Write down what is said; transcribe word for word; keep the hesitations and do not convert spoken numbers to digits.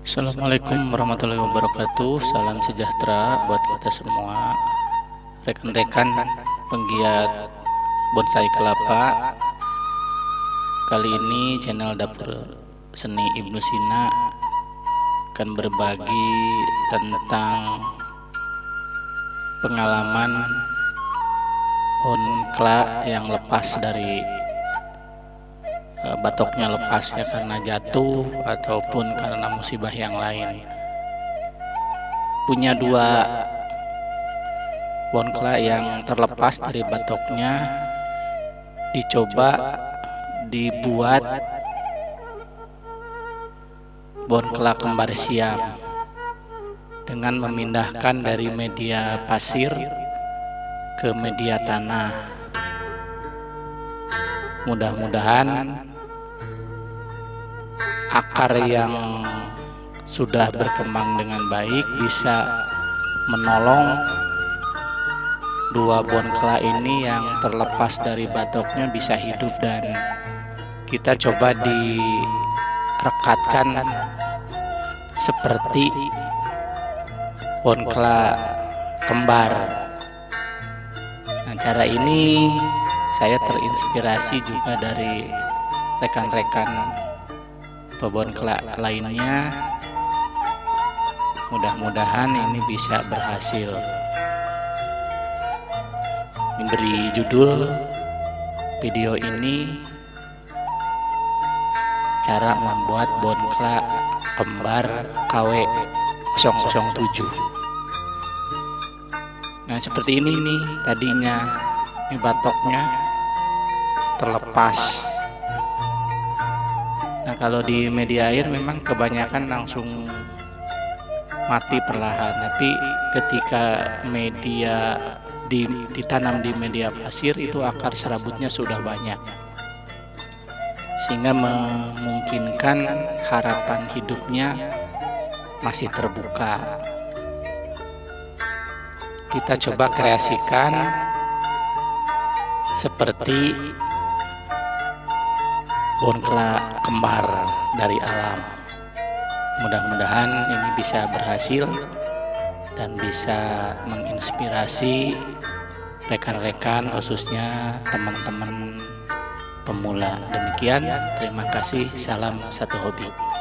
Assalamualaikum warahmatullahi wabarakatuh. Salam sejahtera buat kita semua, rekan-rekan penggiat bonsai kelapa. Kali ini channel Dapur Seni Ibnu Sina akan berbagi tentang pengalaman pohon kela yang lepas dari batoknya lepas ya karena jatuh ataupun karena musibah yang lain. Punya dua pohon kela yang terlepas dari batoknya, dicoba dibuat pohon kela kembar siam dengan memindahkan dari media pasir ke media tanah. Mudah-mudahan akar yang sudah berkembang dengan baik bisa menolong dua pohon kela ini yang terlepas dari batoknya bisa hidup, dan kita coba direkatkan seperti pohon kela kembar. Nah, cara ini saya terinspirasi juga dari rekan-rekan pohon kela lainnya. Mudah-mudahan ini bisa berhasil. Diberi judul video ini cara membuat pohon kela kembar K W nol nol tujuh. Nah, seperti ini nih tadinya, ini batoknya terlepas. Nah, kalau di media air memang kebanyakan langsung mati perlahan, tapi ketika media di, ditanam di media pasir itu akar serabutnya sudah banyak, sehingga memungkinkan harapan hidupnya masih terbuka. Kita coba kreasikan seperti pohon kela kembar dari alam. Mudah-mudahan ini bisa berhasil dan bisa menginspirasi rekan-rekan, khususnya teman-teman pemula. Demikian, terima kasih. Salam satu hobi.